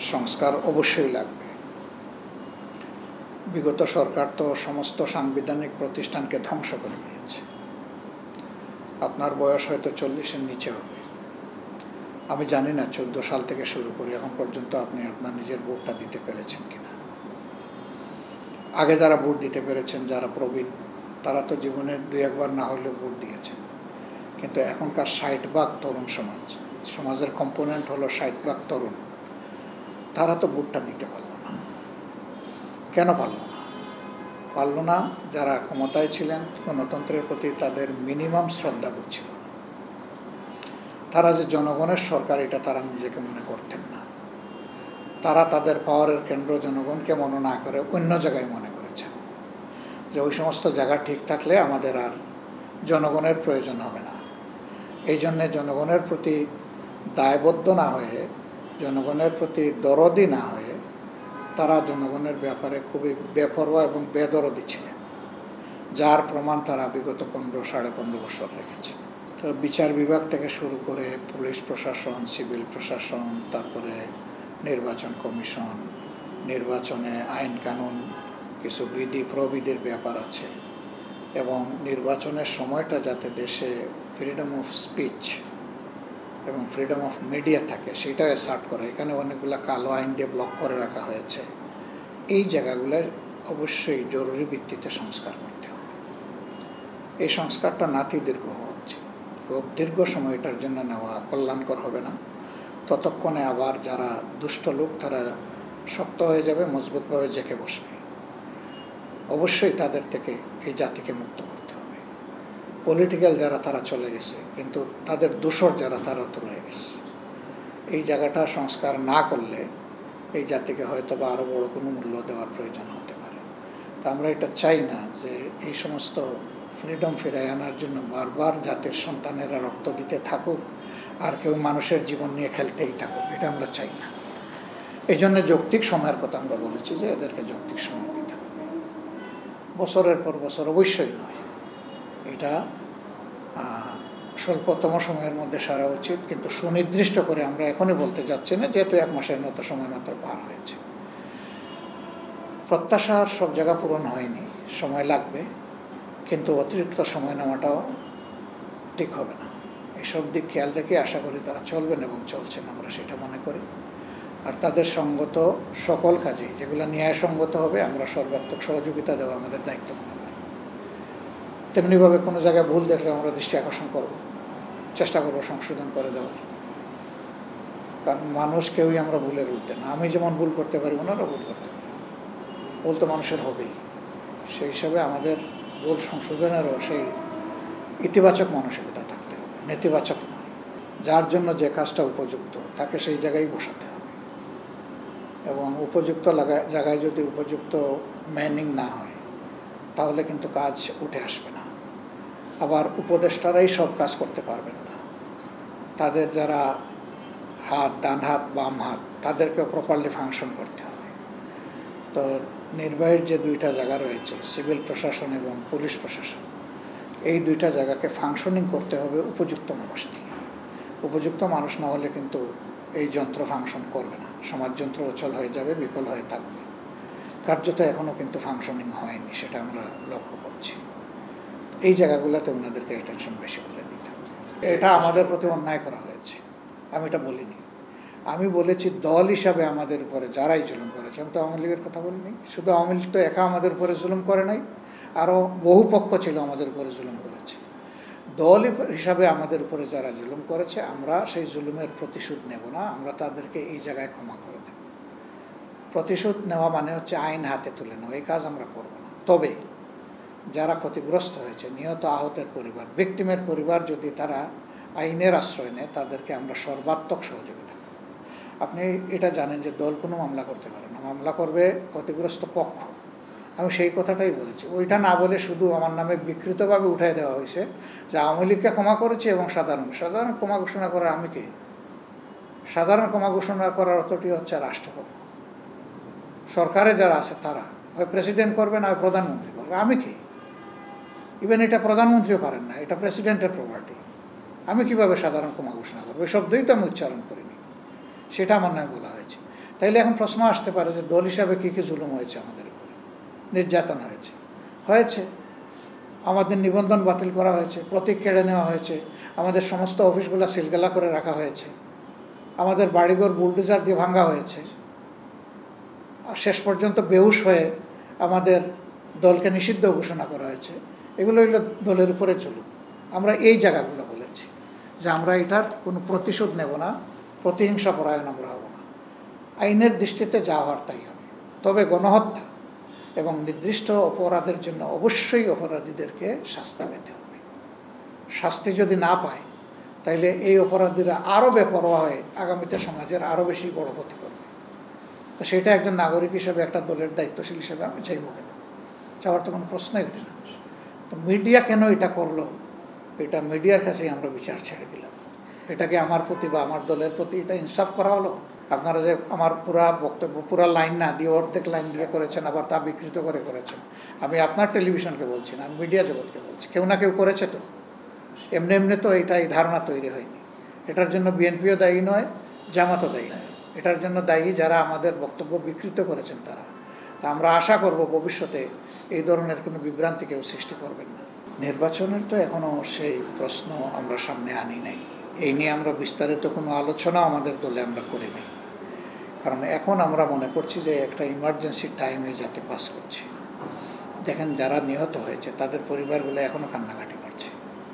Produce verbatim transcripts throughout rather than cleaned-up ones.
সংস্কার অবশ্যই লাগবে। বিগত সরকার তো সমস্ত সাংবিধানিক প্রতিষ্ঠানকে ধ্বংস করে দিয়েছে। আপনার বয়স হয়তো চল্লিশের নিচে হবে। আমি জানি না চোদ্দো সাল থেকে শুরু করে এখন পর্যন্ত আপনি আপনার নিজের ভোটটা দিতে পেরেছেন কিনা। আগে যারা ভোট দিতে পেরেছেন, যারা প্রবীণ, তারা তো জীবনে দুই একবার না হলেও ভোট দিয়েছেন। কিন্তু এখনকার ষাট ভাগ তরুণ সমাজ, সমাজের কম্পোনেন্ট হলো ষাট ভাগ তরুণ, তারা তো ভোটটা দিতে পারল না। কেন পারল না? পারল না যারা ক্ষমতায় ছিলেন, গণতন্ত্রের প্রতি তাদের মিনিমাম শ্রদ্ধা ছিল। তারা যে জনগণের সরকার এটা তারা নিজেকে মনে করতেন না। তারা তাদের পাওয়ারের কেন্দ্র জনগণকে মনে না করে অন্য জায়গায় মনে করেছেন যে ওই সমস্ত জায়গা ঠিক থাকলে আমাদের আর জনগণের প্রয়োজন হবে না। এই জন্যে জনগণের প্রতি দায়বদ্ধ না হয়ে, জনগণের প্রতি দরদি না হয়ে তারা জনগণের ব্যাপারে খুবই বেপরোয়া এবং বেদরদি ছিলেন, যার প্রমাণ তারা বিগত পনেরো সাড়ে পনেরো বছর রেখেছে। তো বিচার বিভাগ থেকে শুরু করে পুলিশ প্রশাসন, সিভিল প্রশাসন, তারপরে নির্বাচন কমিশন, নির্বাচনে আইন কানুন, কিছু বিধি প্রবিধির ব্যাপার আছে, এবং নির্বাচনের সময়টা যাতে দেশে ফ্রিডম অফ স্পিচ এবং ফ্রিডম অফ মিডিয়া থাকে সেটা অ্যাসার্ট করে। এখানে অনেকগুলো কালো আইন দিয়ে ব্লক করে রাখা হয়েছে। এই জায়গাগুলোর অবশ্যই জরুরি ভিত্তিতে সংস্কার করতে হবে। এই সংস্কারটা নাতি দীর্ঘ হওয়া উচিত। খুব দীর্ঘ সময়টার জন্য নেওয়া কল্যাণকর হবে না। ততক্ষণে আবার যারা দুষ্ট লোক তারা শক্ত হয়ে যাবে, মজবুতভাবে জেঁকে বসবে। অবশ্যই তাদের থেকে এই জাতিকে মুক্ত করতে হবে। পলিটিক্যাল যারা তারা চলে গেছে, কিন্তু তাদের দোসর যারা তারা তো রয়ে গেছে। এই জায়গাটা সংস্কার না করলে এই জাতিকে হয়তো বা আরও বড় কোনো মূল্য দেওয়ার প্রয়োজন হতে পারে। তা আমরা এটা চাই না যে এই সমস্ত ফ্রিডম ফিরাই আনার জন্য বারবার জাতির সন্তানেরা রক্ত দিতে থাকুক আর কেউ মানুষের জীবন নিয়ে খেলতেই থাকুক, এটা আমরা চাই না। এই জন্য যৌক্তিক সময়ের কথা আমরা বলেছি যে এদেরকে যৌক্তিক সময় দিতে হবে। বছরের পর বছর অবশ্যই নয়, এটা স্বল্পতম সময়ের মধ্যে সারা উচিত, কিন্তু সুনির্দিষ্ট করে আমরা এখনই বলতে যাচ্ছি না, যেহেতু এক মাসের মতো সময় মাত্র পার হয়েছে। প্রত্যাশার সব জায়গা পূরণ হয়নি, সময় লাগবে, কিন্তু অতিরিক্ত সময় নেওয়াটাও ঠিক হবে না। এসব দিক খেয়াল রেখে আশা করি তারা চলবেন এবং চলছেন, আমরা সেটা মনে করি। আর তাদের সঙ্গত সকল কাজে যেগুলো ন্যায়সঙ্গত হবে আমরা সর্বাত্মক সহযোগিতা দেওয়া আমাদের দায়িত্ব মনে করি। তেমনিভাবে কোনো জায়গায় ভুল দেখলে আমরা দৃষ্টি আকর্ষণ করব, চেষ্টা করব সংশোধন করে দেওয়ার। কারণ মানুষ কেউই আমরা ভুলের ঊর্ধ্বে না। আমি যেমন ভুল করতে পারি, ওনারা ভুল করতে পারি, ভুল তো মানুষের হবেই। সেই হিসাবে আমাদের ভুল সংশোধনেরও সেই ইতিবাচক মানসিকতা থাকতে হবে, নেতিবাচক নয়। যার জন্য যে কাজটা উপযুক্ত তাকে সেই জায়গায় বসাতে হবে, এবং উপযুক্ত জায়গায় যদি উপযুক্ত ম্যানিং না হয় তাহলে কিন্তু কাজ উঠে আসবে না। আবার উপদেষ্টারাই সব কাজ করতে পারবেন না। তাদের যারা হাত, ডান হাত, বাম হাত, তাদেরকে প্রপারলি ফাংশন করতে হবে। তো নির্বাহীর যে দুইটা জায়গা রয়েছে, সিভিল প্রশাসন এবং পুলিশ প্রশাসন, এই দুইটা জায়গাকে ফাংশনিং করতে হবে উপযুক্ত মানুষ দিয়ে। উপযুক্ত মানুষ না হলে কিন্তু এই যন্ত্র ফাংশন করবে না, সমাজ যন্ত্র অচল হয়ে যাবে, বিকল হয়ে থাকবে। কার্যত এখনও কিন্তু ফাংশনিং হয়নি, সেটা আমরা লক্ষ্য করছি। এই জায়গাগুলোতে ওনাদেরকে অ্যাটেনশন বেশি করে দিতে হবে। এটা আমাদের প্রতি অন্যায় করা হয়েছে, আমি এটা বলিনি। আমি বলেছি দল হিসাবে আমাদের উপরে যারাই জুলুম করেছে। আমি তো আওয়ামী লীগের কথা বলিনি। শুধু আওয়ামী লীগ তো একা আমাদের উপরে জুলুম করে নাই, আরও বহু পক্ষ ছিল আমাদের উপরে জুলুম করেছে। দল হিসাবে আমাদের উপরে যারা জুলুম করেছে, আমরা সেই জুলুমের প্রতিশোধ নেব না, আমরা তাদেরকে এই জায়গায় ক্ষমা করে দেব। প্রতিশোধ নেওয়া মানে হচ্ছে আইন হাতে তুলে নেওয়া, এই কাজ আমরা করব না। তবে যারা ক্ষতিগ্রস্ত হয়েছে, নিহত আহতের পরিবার, ভিকটিমের পরিবার, যদি তারা আইনের আশ্রয় নেয় তাদেরকে আমরা সর্বাত্মক সহযোগিতা করব। আপনি এটা জানেন যে দল কোনো মামলা করতে পারে না, মামলা করবে ক্ষতিগ্রস্ত পক্ষ। আমি সেই কথাটাই বলেছি। ওইটা না বলে শুধু আমার নামে বিকৃতভাবে উঠাই দেওয়া হয়েছে যে আওয়ামী লীগকে ক্ষমা করেছে এবং সাধারণ সাধারণ ক্ষমা ঘোষণা করার আমি কে? সাধারণ ক্ষমা ঘোষণা করার অতটি হচ্ছে রাষ্ট্রপক্ষ, সরকারে যারা আছে তারা, হয় প্রেসিডেন্ট করবে না হয় প্রধানমন্ত্রী করবে, আমি কি? ইভেন এটা প্রধানমন্ত্রীও পারেন না, এটা প্রেসিডেন্টের প্রপার্টি। আমি কিভাবে সাধারণ ক্ষমা ঘোষণা করবো? এই শব্দই তো আমি উচ্চারণ করিনি, সেটা আমার নামে বলা হয়েছে। তাইলে এখন প্রশ্ন আসতে পারে যে দল হিসাবে কী কী জুলুম হয়েছে আমাদের উপরে, নির্যাতন হয়েছে হয়েছে আমাদের নিবন্ধন বাতিল করা হয়েছে, প্রতীক কেড়ে নেওয়া হয়েছে, আমাদের সমস্ত অফিসগুলো সিলগালা করে রাখা হয়েছে, আমাদের বাড়িঘর বুলডোজার দিয়ে ভাঙা হয়েছে, আর শেষ পর্যন্ত বেহুশ হয়ে আমাদের দলকে নিষিদ্ধ ঘোষণা করা হয়েছে। এগুলো হইল দলের উপরে জুলুম। আমরা এই জায়গাগুলো বলেছি যে আমরা এটার কোনো প্রতিশোধ নেব না, প্রতিহিংসা পরায়ণ আমরা হব না, আইনের দৃষ্টিতে যা হওয়ার তাই হবে। তবে গণহত্যা এবং নির্দিষ্ট অপরাধের জন্য অবশ্যই অপরাধীদেরকে শাস্তি পেতে হবে। শাস্তি যদি না পায় তাইলে এই অপরাধীরা আরও বেপরোয়া হয়ে আগামীতে সমাজের আরও বেশি বড় ক্ষতি করবে। তো সেটা একজন নাগরিক হিসেবে, একটা দলের দায়িত্বশীল হিসেবে আমি চাইব কেন? চাওয়ার তো কোনো প্রশ্নই ওঠে না। তো মিডিয়া কেন এটা করলো, এটা মিডিয়ার কাছেই আমরা বিচার ছেড়ে দিলাম। এটাকে আমার প্রতি বা আমার দলের প্রতি এটা ইনসাফ করা হলো? আপনারা যে আমার পুরা বক্তব্য পুরা লাইন না দিয়ে অর্ধেক লাইন দিয়ে করেছেন, আবার তা বিকৃত করে করেছেন। আমি আপনার টেলিভিশনকে বলছি না, আমি মিডিয়া জগৎকে বলছি। কেউ না কেউ করেছে তো, এমনি এমনি তো এটা এই ধারণা তৈরি হয়নি। এটার জন্য বিএনপিও দায়ী নয়, জামাতও দায়ী নয়। এটার জন্য দায়ী যারা আমাদের বক্তব্য বিকৃত করেছেন তারা। তা আমরা আশা করব ভবিষ্যতে এই ধরনের কোনো বিভ্রান্তি কেউ সৃষ্টি করবেন না। নির্বাচনের তো এখনও সেই প্রশ্ন আমরা সামনে আনি নাই। এই নিয়ে আমরা বিস্তারিত কোনো আলোচনা আমাদের দলে আমরা করি নাই। কারণ এখন আমরা মনে করছি যে একটা ইমার্জেন্সি টাইমে যাতে পাস করছি। দেখেন যারা নিহত হয়েছে তাদের পরিবারগুলো এখনও কান্নাকাটি করছে।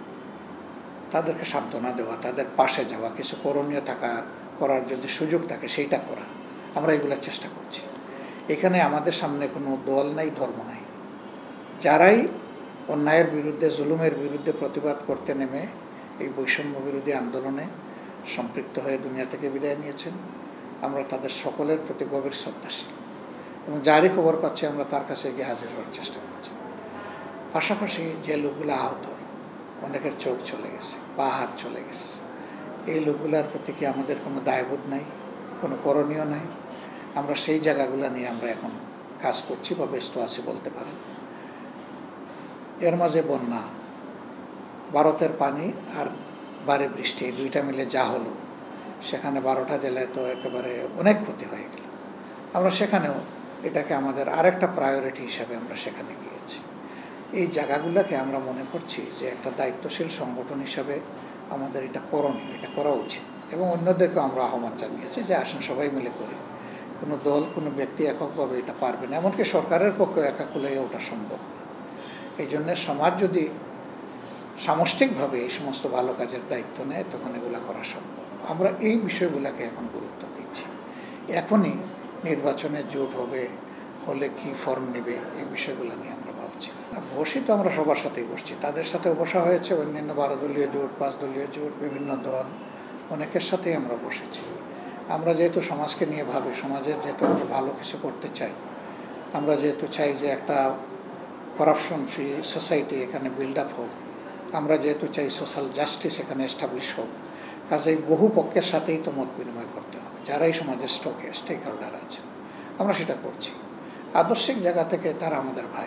তাদেরকে সান্ত্বনা দেওয়া, তাদের পাশে যাওয়া, কিছু করণীয় থাকা করার যদি সুযোগ থাকে সেইটা করা, আমরা এগুলোর চেষ্টা করছি। এখানে আমাদের সামনে কোনো দল নাই, ধর্ম নাই। যারাই অন্যায়ের বিরুদ্ধে, জুলুমের বিরুদ্ধে প্রতিবাদ করতে নেমে এই বৈষম্য বিরোধী আন্দোলনে সম্পৃক্ত হয়ে দুনিয়া থেকে বিদায় নিয়েছেন, আমরা তাদের সকলের প্রতি গভীর শ্রদ্ধাশীল এবং যারই খবর পাচ্ছি আমরা তার কাছে গিয়ে হাজির হওয়ার চেষ্টা করছি। পাশাপাশি যে লোকগুলো আহত, অনেকের চোখ চলে গেছে, পা হাত চলে গেছে, এই লোকগুলোর প্রতি কি আমাদের কোনো দায়বোধ নাই, কোনো করণীয় নাই? আমরা সেই জায়গাগুলো নিয়ে আমরা এখন কাজ করছি বা ব্যস্ত আছি বলতে পারেন। এর মাঝে বন্যা, ভারতের পানি আর বারে বৃষ্টি, এই দুইটা মিলে যা হলো, সেখানে বারোটা জেলায় তো একেবারে অনেক ক্ষতি হয়ে গেল। আমরা সেখানেও এটাকে আমাদের আরেকটা প্রায়োরিটি হিসাবে আমরা সেখানে গিয়েছি। এই জায়গাগুলোকে আমরা মনে করছি যে একটা দায়িত্বশীল সংগঠন হিসাবে আমাদের এটা করণীয়, এটা করা উচিত এবং অন্যদেরকে আমরা আহ্বান জানিয়েছি যে আসেন সবাই মিলে করি। কোনো দল, কোনো ব্যক্তি এককভাবে এটা পারবে না, এমনকি সরকারের পক্ষে একা কুলাইয়ে ওটা সম্ভব না। এই জন্যে সমাজ যদি সামষ্টিকভাবে এই সমস্ত ভালো কাজের দায়িত্ব নেয় তখন এগুলো করা সম্ভব। আমরা এই বিষয়গুলোকে এখন গুরুত্ব দিচ্ছি। এখনই নির্বাচনে জোট হবে, হলে কি ফর্ম নেবে, এই বিষয়গুলো নিয়ে আমরা ভাবছি। বসি তো আমরা সবার সাথেই বসছি, তাদের সাথেও বসা হয়েছে, অন্যান্য বারো দলীয় জোট, পাঁচ দলীয় জোট, বিভিন্ন দল, অনেকের সাথেই আমরা বসেছি। আমরা যেহেতু সমাজকে নিয়ে ভাবি, সমাজের যেহেতু আমরা ভালো কিছু করতে চাই, আমরা যেহেতু চাই যে একটা করাপশন ফ্রি সোসাইটি এখানে বিল্ড আপ হোক, আমরা যেহেতু চাই সোশ্যাল জাস্টিস এখানে এস্টাবলিশ হোক, কাজেই বহু পক্ষের সাথেই তো মত বিনিময় করতে হবে, যারাই সমাজের স্টকে স্টেক হোল্ডার আছে। আমরা সেটা করছি আদর্শিক জায়গা থেকে। তারা আমাদের ভাই,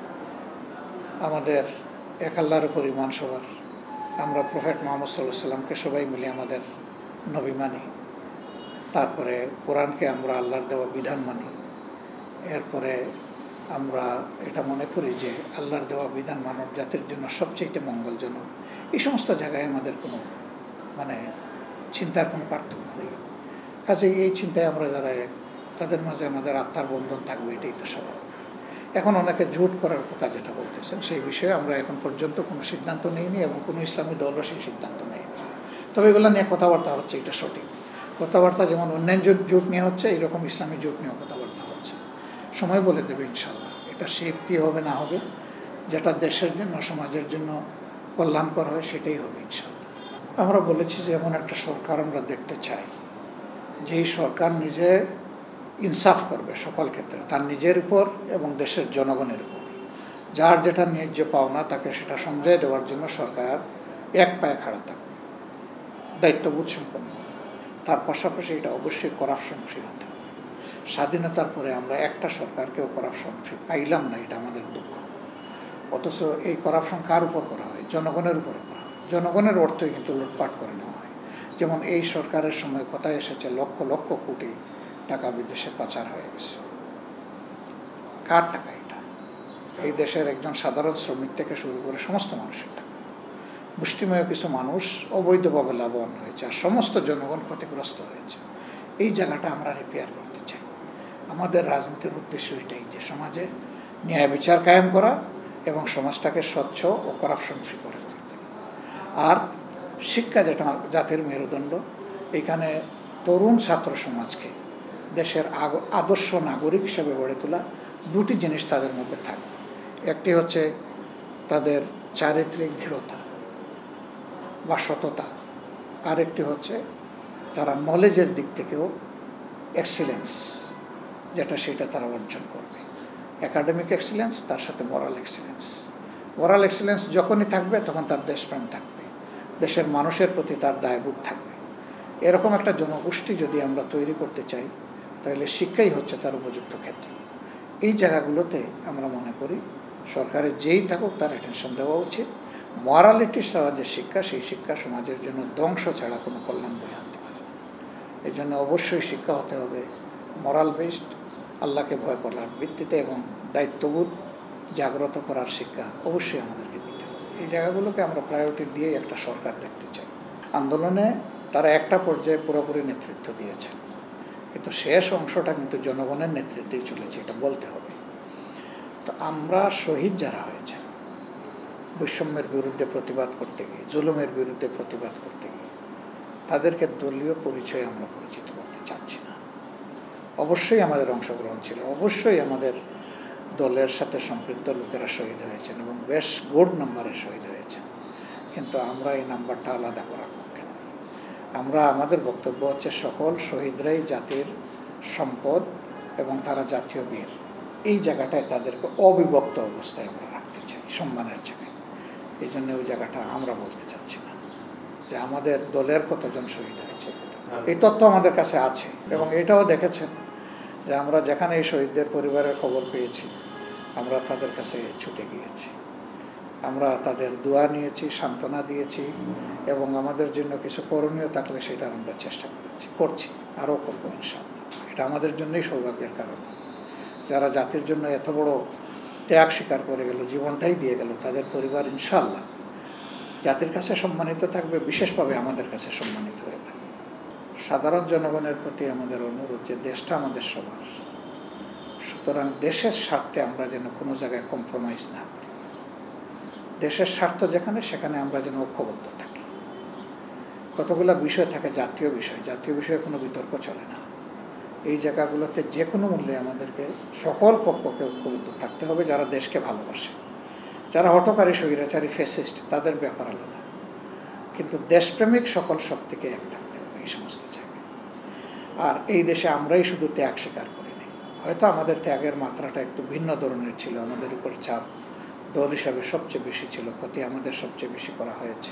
আমাদের এক আল্লাহর উপর ঈমান সবার। আমরা প্রফেট মুহাম্মদ সাল্লাল্লাহু আলাইহি সাল্লামকে সবাই মিলে আমাদের নবী মানি, তারপরে কোরআনকে আমরা আল্লাহর দেওয়া বিধান মানি, এরপরে আমরা এটা মনে করি যে আল্লাহর দেওয়া বিধান মানব জাতির জন্য সবচেয়ে মঙ্গলজনক। এই সমস্ত জায়গায় আমাদের কোনো মানে চিন্তার কোনো পার্থক্য নেই। কাজেই এই চিন্তায় আমরা যারা তাদের মাঝে আমাদের আত্মার বন্ধন থাকবে, এটাই তো স্বাভাবিক। এখন অনেকে জোট করার কথা যেটা বলতেছেন, সেই বিষয়ে আমরা এখন পর্যন্ত কোনো সিদ্ধান্ত নিইনি এবং কোনো ইসলামী দলও সেই সিদ্ধান্ত নেয়নি। তবে এগুলো নিয়ে কথাবার্তা হচ্ছে, এটা সঠিক কথাবার্তা। যেমন অন্যান্য জোট নিয়ে হচ্ছে, এইরকম ইসলামী জোট নিয়েও কথাবার্তা হচ্ছে। সময় বলে দেবে ইনশাল্লাহ এটা শেপ কী হবে না হবে, যেটা দেশের জন্য সমাজের জন্য কল্যাণকর হয় সেটাই হবে ইনশাল্লাহ। আমরা বলেছি যে এমন একটা সরকার আমরা দেখতে চাই যেই সরকার নিজে ইনসাফ করবে সকল ক্ষেত্রে, তার নিজের উপর এবং দেশের জনগণের উপর। যার যেটা ন্যায্য পাওনা তাকে সেটা সমঝায় দেওয়ার জন্য সরকার এক পায়ে খাড়া থাকবে, দায়িত্ববোধ সম্পন্ন। তার পাশাপাশি এটা অবশ্যই করাপশন ফ্রি হতে হবে। স্বাধীনতার পরে আমরা একটা সরকারকেও করাপশন ফ্রি পাইলাম না, এটা আমাদের দুঃখ। অথচ এই করাপশন কার উপর করা হয়? জনগণের উপরে করা হয়। জনগণের অর্থই কিন্তু লুটপাট করে নেওয়া হয়। যেমন এই সরকারের সময় কথা এসেছে লক্ষ লক্ষ কোটি টাকা বিদেশে পাচার হয়ে গেছে। কার টাকা এটা? এই দেশের একজন সাধারণ শ্রমিক থেকে শুরু করে সমস্ত মানুষের টাকা। মুষ্টিমেয় কিছু মানুষ অবৈধভাবে লাভবান হয়েছে, আর সমস্ত জনগণ ক্ষতিগ্রস্ত হয়েছে। এই জায়গাটা আমরা রিপেয়ার করতে চাই। আমাদের রাজনীতির উদ্দেশ্য এটাই, যে সমাজে ন্যায় বিচার কায়েম করা এবং সমাজটাকে স্বচ্ছ ও করাপশন ফ্রি করে তুলতে। আর শিক্ষা, যেটা জাতির মেরুদণ্ড, এখানে তরুণ ছাত্র সমাজকে দেশের আদর্শ নাগরিক হিসেবে গড়ে তোলা। দুটি জিনিস তাদের মধ্যে থাকবে। একটি হচ্ছে তাদের চারিত্রিক দৃঢ়তা বা সততা, আরেকটি হচ্ছে তারা নলেজের দিক থেকেও এক্সিলেন্স, যেটা সেটা তারা অর্জন করবে। একাডেমিক এক্সিলেন্স, তার সাথে মোরাল এক্সিলেন্স। মোরাল এক্সিলেন্স যখনই থাকবে তখন তার দেশপ্রেম থাকবে, দেশের মানুষের প্রতি তার দায়বোধ থাকবে। এরকম একটা জনগোষ্ঠী যদি আমরা তৈরি করতে চাই, তাহলে শিক্ষাই হচ্ছে তার উপযুক্ত ক্ষেত্র। এই জায়গাগুলোতে আমরা মনে করি সরকারের যেই থাকুক তার অ্যাটেনশন দেওয়া উচিত। মরালিটি ছাড়া যে শিক্ষা, সেই শিক্ষা সমাজের জন্য ধ্বংস ছাড়া কোনো কল্যাণ বয়ে আনতে পারে না। এই জন্য অবশ্যই শিক্ষা হতে হবে মরাল বেসড, আল্লাহকে ভয় করার ভিত্তিতে, এবং দায়িত্ববোধ জাগ্রত করার শিক্ষা অবশ্যই আমাদেরকে দিতে হবে। এই জায়গাগুলোকে আমরা প্রায়োরিটি দিয়ে একটা সরকার দেখতে চাই। আন্দোলনে তারা একটা পর্যায়ে পুরোপুরি নেতৃত্ব দিয়েছেন, কিন্তু শেষ অংশটা কিন্তু জনগণের নেতৃত্বেই চলেছে, এটা বলতে হবে। তো আমরা শহীদ যারা হয়েছেন বৈষম্যের বিরুদ্ধে প্রতিবাদ করতে গিয়ে, জুলুমের বিরুদ্ধে প্রতিবাদ করতে গিয়ে, তাদেরকে দলীয় পরিচয়ে আমরা পরিচিত করতে চাচ্ছি না। অবশ্যই আমাদের অংশগ্রহণ ছিল, অবশ্যই আমাদের দলের সাথে সম্পৃক্ত লোকেরা শহীদ হয়েছেন এবং বেশ গুড নাম্বারে শহীদ হয়েছেন, কিন্তু আমরা এই নাম্বারটা আলাদা করার পক্ষে নই। আমরা, আমাদের বক্তব্য হচ্ছে সকল শহীদরাই জাতির সম্পদ এবং তারা জাতীয় বীর। এই জায়গাটায় তাদেরকে অবিভক্ত অবস্থায় আমরা রাখতে চাই, সম্মানের জায়গায়। এই জন্য ওই জায়গাটা আমরা বলতে চাচ্ছি না যে আমাদের দলের কতজন শহীদ হয়েছে। এই তথ্য আমাদের কাছে আছে, এবং এটাও দেখেছেন যে আমরা যেখানে এই শহীদদের পরিবারের খবর পেয়েছি, আমরা তাদের কাছে ছুটে গিয়েছি, আমরা তাদের দোয়া নিয়েছি, সান্ত্বনা দিয়েছি, এবং আমাদের জন্য কিছু করণীয় থাকলে সেটার আমরা চেষ্টা করেছি, করছি, আরও করবো ইনশাআল্লাহ। এটা আমাদের জন্যই সৌভাগ্যের কারণ। যারা জাতির জন্য এত বড় ত্যাগ স্বীকার করে গেল, জীবনটাই দিয়ে গেল, তাদের পরিবার ইনশাআল্লাহ জাতির কাছে সম্মানিত থাকবে, বিশেষভাবে আমাদের কাছে সম্মানিত হয়ে থাকবে। সাধারণ জনগণের প্রতি আমাদের অনুরোধ যে দেশটা আমাদের সবার, সুতরাং দেশের স্বার্থে আমরা যেন কোনো জায়গায় কম্প্রোমাইজ না করি। দেশের স্বার্থ যেখানে, সেখানে আমরা যেন ঐক্যবদ্ধ থাকি। কতগুলো বিষয় থাকে জাতীয় বিষয়, জাতীয় বিষয়ে কোনো বিতর্ক চলে না। এই জায়গাগুলোতে যে কোনো মূল্যে আমাদেরকে সকল পক্ষকে ঐক্যবদ্ধ থাকতে হবে। যারা দেশকে ভালোবাসে, যারা হঠকারী, স্বৈরাচারী, ফ্যাসিস্ট, তাদের ব্যাপার আলাদা, কিন্তু দেশপ্রেমিক সকল শক্তিকে এক থাকতে হবে এই সমস্ত জায়গায়। আর এই দেশে আমরাই শুধু ত্যাগ স্বীকার করিনি, হয়তো আমাদের ত্যাগের মাত্রাটা একটু ভিন্ন ধরনের ছিল, আমাদের উপর চাপ দল হিসাবে সবচেয়ে বেশি ছিল, ক্ষতি আমাদের সবচেয়ে বেশি করা হয়েছে।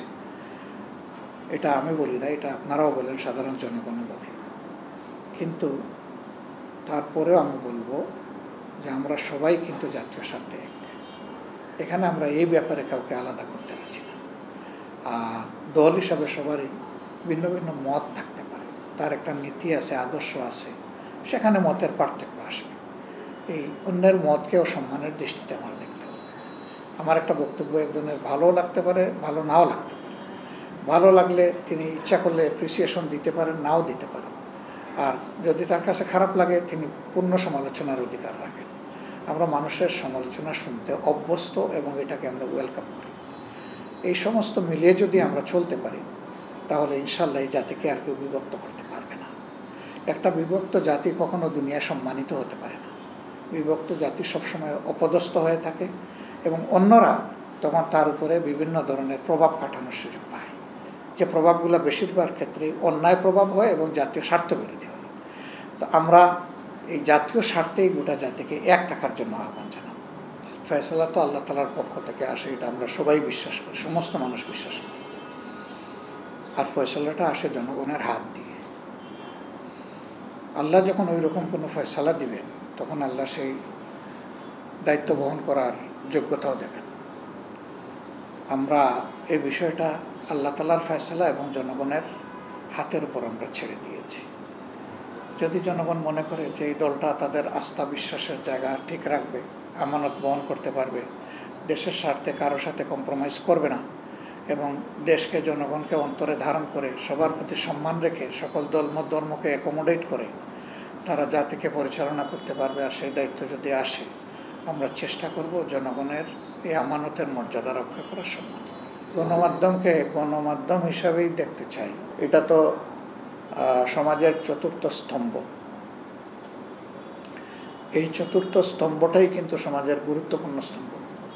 এটা আমি বলি না, এটা আপনারাও বলেন, সাধারণ জনগণও বলে। কিন্তু তারপরেও আমি বলবো যে আমরা সবাই কিন্তু জাতীয় স্বার্থে এক। এখানে আমরা এই ব্যাপারে কাউকে আলাদা করতে পারছি না। আর দল হিসাবে সবারই ভিন্ন ভিন্ন মত থাকতে পারে, তার একটা নীতি আছে, আদর্শ আছে, সেখানে মতের পার্থক্য আসবে। এই অন্যের মতকেও সম্মানের দৃষ্টিতে আমার দেখতে হবে। আমার একটা বক্তব্য একজনের ভালো লাগতে পারে, ভালো নাও লাগতে পারে। ভালো লাগলে তিনি ইচ্ছা করলে অ্যাপ্রিসিয়েশন দিতে পারেন, নাও দিতে পারেন। আর যদি তার কাছে খারাপ লাগে, তিনি পূর্ণ সমালোচনার অধিকার রাখেন। আমরা মানুষের সমালোচনা শুনতে অভ্যস্ত এবং এটাকে আমরা ওয়েলকাম করি। এই সমস্ত মিলিয়ে যদি আমরা চলতে পারি, তাহলে ইনশাল্লাহ এই জাতিকে আর কেউ বিভক্ত করতে পারবে না। একটা বিভক্ত জাতি কখনো দুনিয়ায় সম্মানিত হতে পারে না। বিভক্ত জাতি সবসময় অপদস্থ হয়ে থাকে, এবং অন্যরা তখন তার উপরে বিভিন্ন ধরনের প্রভাব খাটানোর সুযোগ পায়, যে প্রভাবগুলো বেশিরভাগ ক্ষেত্রে অন্যায় প্রভাব হয় এবং জাতীয় স্বার্থ বিরোধী হয়। তো আমরা এই জাতীয় স্বার্থেই গোটা জাতিকে এক থাকার জন্য আহ্বান জানাব। ফয়সালা তো আল্লাহ তাআলার পক্ষ থেকে আসে, এটা আমরা সবাই বিশ্বাস করি, সমস্ত মানুষ বিশ্বাস করি। আর ফয়সালাটা আসে জনগণের হাত দিয়ে। আল্লাহ যখন ওই রকম কোনো ফয়সালা দিবেন, তখন আল্লাহ সেই দায়িত্ব বহন করার যোগ্যতাও দেবেন। আমরা এই বিষয়টা আল্লাহ তাআলার ফয়সালা এবং জনগণের হাতের উপর আমরা ছেড়ে দিয়েছি। যদি জনগণ মনে করে যে এই দলটা তাদের আস্থা বিশ্বাসের জায়গা ঠিক রাখবে, আমানত বহন করতে পারবে, দেশের স্বার্থে কারোর সাথে কম্প্রোমাইজ করবে না এবং দেশকে জনগণকে অন্তরে ধারণ করে সবার প্রতি সম্মান রেখে সকল দল মত ধর্মকে অ্যাকোমোডেট করে তারা জাতিকে পরিচালনা করতে পারবে, আর সেই দায়িত্ব যদি আসে আমরা চেষ্টা করব জনগণের এই আমানতের মর্যাদা রক্ষা করার সম্মান। গণমাধ্যমকে গণমাধ্যম হিসাবেই দেখতে চাই। এটা তো সমাজের চতুর্থ স্তম্ভ। এই চতুর্থ স্তম্ভটাই কিন্তু সমাজের গুরুত্বপূর্ণ স্তম্ভ।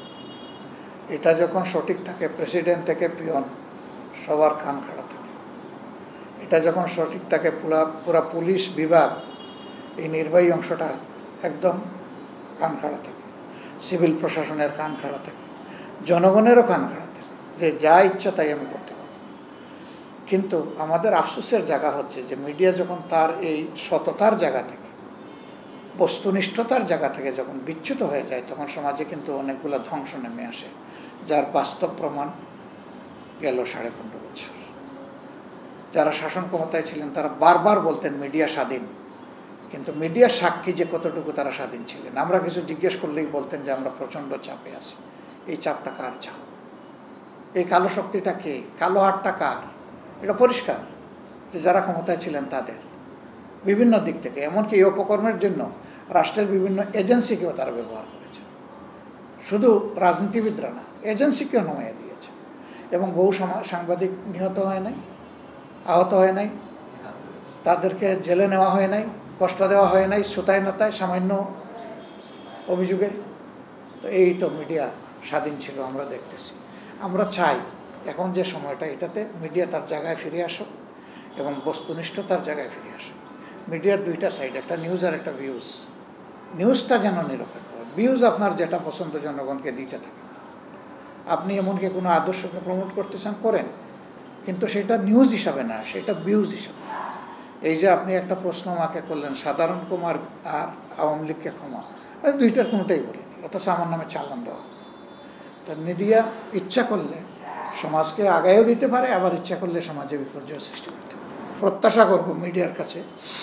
এটা যখন সঠিক থাকে, প্রেসিডেন্ট থেকে পিয়ন সবার কান খাড়া থাকে। এটা যখন সঠিক থাকে, পুরা পুরা পুলিশ বিভাগ এই নির্বাহী অংশটা একদম কান খাড়া থাকে, সিভিল প্রশাসনের কান খাড়া থাকে, জনগণেরও কান খাড়া থাকে যে যা ইচ্ছা তাই আমি করতে পারি। কিন্তু আমাদের আফসোসের জায়গা হচ্ছে যে মিডিয়া যখন তার এই সততার জায়গা থেকে, বস্তুনিষ্ঠতার জায়গা থেকে যখন বিচ্যুত হয়ে যায়, তখন সমাজে কিন্তু অনেকগুলো ধ্বংস নেমে আসে, যার বাস্তব প্রমাণ গেল সাড়ে পনেরো বছর। যারা শাসন ক্ষমতায় ছিলেন তারা বারবার বলতেন মিডিয়া স্বাধীন, কিন্তু মিডিয়া সাক্ষী যে কতটুকু তারা স্বাধীন ছিলেন। আমরা কিছু জিজ্ঞেস করলেই বলতেন যে আমরা প্রচণ্ড চাপে আছি। এই চাপটা কার চাপ? এই কালো শক্তিটা কে? কালো হাতটা কার? এটা পরিষ্কার যে যারা ক্ষমতায় ছিলেন তাদের, বিভিন্ন দিক থেকে। এমনকি এই অপকর্মের জন্য রাষ্ট্রের বিভিন্ন এজেন্সিকেও তারা ব্যবহার করেছে। শুধু রাজনীতিবিদরা না, এজেন্সিকেও নামিয়ে দিয়েছে। এবং বহু সাংবাদিক নিহত হয় নাই, আহত হয় নাই, তাদেরকে জেলে নেওয়া হয় নাই, কষ্ট দেওয়া হয় নাই, সুতায় নতায় সামান্য অভিযোগে। তো এই তো মিডিয়া স্বাধীন ছিল, আমরা দেখতেছি। আমরা চাই এখন যে সময়টা, এটাতে মিডিয়া তার জায়গায় ফিরে আসুক এবং বস্তুনিষ্ঠতার জায়গায় ফিরে আসুক। মিডিয়ার দুইটা সাইড, একটা নিউজ আর একটা ভিউজ। নিউজটা যেন নিরপেক্ষ, ভিউজ আপনার যেটা পছন্দ জনগণকে দিতে থাকে। আপনি এমনকি কোনো আদর্শকে প্রমোট করতে চান করেন, কিন্তু সেটা নিউজ হিসাবে না, সেটা ভিউজ হিসাবে। এই যে আপনি একটা প্রশ্ন আমাকে করলেন, সাধারণ কুমার আর আওয়ামী লীগকে ক্ষমা, আর দুইটার কোনোটাই বলিনি, অথচ আমার নামে চালান দেওয়া। তা মিডিয়া ইচ্ছা করলে সমাজকে আগায়ও দিতে পারে, আবার ইচ্ছা করলে সমাজে বিপর্যয় সৃষ্টি করতে পারে। প্রত্যাশা করব মিডিয়ার কাছে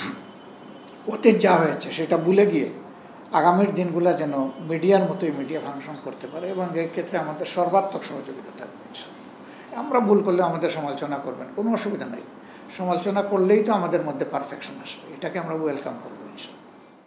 অতীত যা হয়েছে সেটা ভুলে গিয়ে আগামীর দিনগুলো যেন মিডিয়ার মতোই মিডিয়া ফাংশন করতে পারে, এবং এই ক্ষেত্রে আমাদের সর্বাত্মক সহযোগিতা থাকবে। আমরা ভুল করলে আমাদের সমালোচনা করবেন, কোনো অসুবিধা নেই। সমালোচনা করলেই তো আমাদের মধ্যে পারফেকশন আসবে, এটাকে আমরা ওয়েলকাম করবো ইনশাআল্লাহ।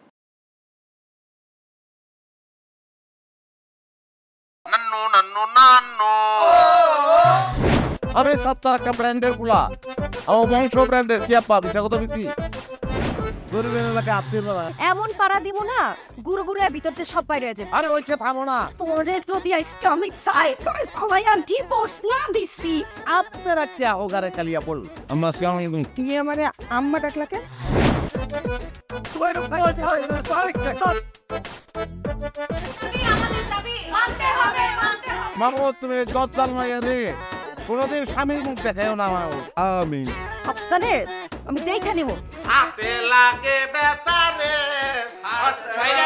আরে সপ্তাহ একটা ব্র্যান্ডের গুলা আমার বংশ ব্র্যান্ডের কি আপা বিষা কত বিক্রি গরিবের এলাকায় আপনি এমন পাড়া দিব না গুরু গুরু ভিতরতে সব বাইরে যাবে। আরে ওইটা থামো না, তোরে যদি ইসলামিক সাইড সবাই আমি ডিভোর্স না দিছি আপনারা কি হোগারে কালিয়া বল আমরা সালাম আলাইকুম। তুমি আমারে আম্মা ডাকলাকে তুমি আমাদের দাবি মানতে হবে মানতে হবে। মাগো তুমি গদ্দাল মাইয়া রে, কোনোদিন স্বামীর মুখ দেখাও না আমার। আমিন। আপনারে আমি দেখে নিব। হাতে লাগে বেতারে হাত ছাইরা